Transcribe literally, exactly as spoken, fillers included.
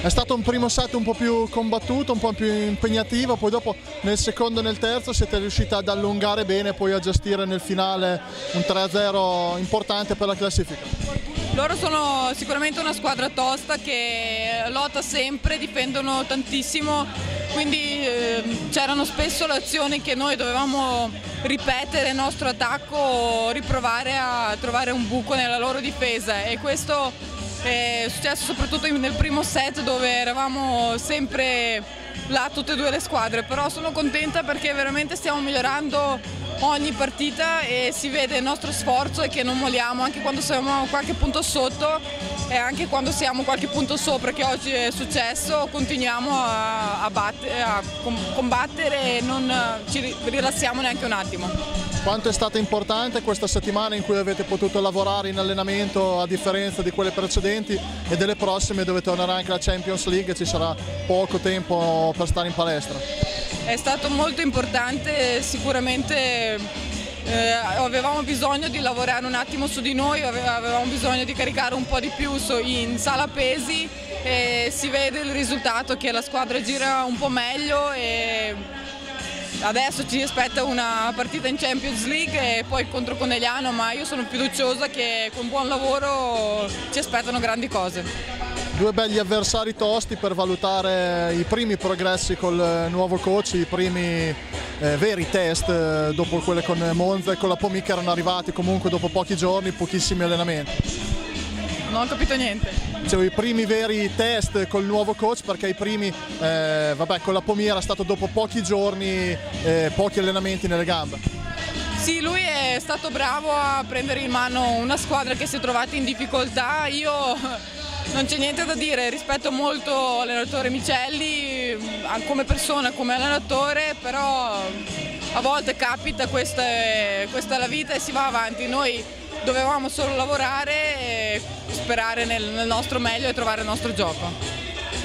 È stato un primo set un po' più combattuto, un po' più impegnativo, poi dopo nel secondo e nel terzo siete riusciti ad allungare bene e poi a gestire nel finale un tre a zero importante per la classifica. Loro sono sicuramente una squadra tosta che lotta sempre, difendono tantissimo, quindi eh, c'erano spesso le azioni che noi dovevamo ripetere il nostro attacco o riprovare a trovare un buco nella loro difesa, e questo è successo soprattutto nel primo set, dove eravamo sempre là tutte e due le squadre, però sono contenta perché veramente stiamo migliorando ogni partita e si vede il nostro sforzo e che non molliamo anche quando siamo qualche punto sotto e anche quando siamo qualche punto sopra, che oggi è successo. Continuiamo a, a, batte, a combattere e non ci rilassiamo neanche un attimo. Quanto è stata importante questa settimana in cui avete potuto lavorare in allenamento, a differenza di quelle precedenti e delle prossime dove tornerà anche la Champions League e ci sarà poco tempo per stare in palestra? È stato molto importante, sicuramente eh, avevamo bisogno di lavorare un attimo su di noi, avevamo bisogno di caricare un po' di più in sala pesi e si vede il risultato che la squadra gira un po' meglio e adesso ci aspetta una partita in Champions League e poi contro Conegliano, ma io sono fiduciosa che con buon lavoro ci aspettano grandi cose. Due belli avversari tosti per valutare i primi progressi col nuovo coach, i primi eh, veri test eh, dopo quelle con Monza e con la Pomi che erano arrivati comunque dopo pochi giorni, pochissimi allenamenti. Non ho capito niente. Dicevo, i primi veri test col nuovo coach, perché i primi, eh, vabbè, con la Pomi era stato dopo pochi giorni, eh, pochi allenamenti nelle gambe. Sì, lui è stato bravo a prendere in mano una squadra che si è trovata in difficoltà. Io non c'è niente da dire, rispetto molto l'allenatore Micelli come persona, come allenatore, però a volte capita, questa è, questa è la vita e si va avanti. Noi dovevamo solo lavorare e sperare nel, nel nostro meglio e trovare il nostro gioco.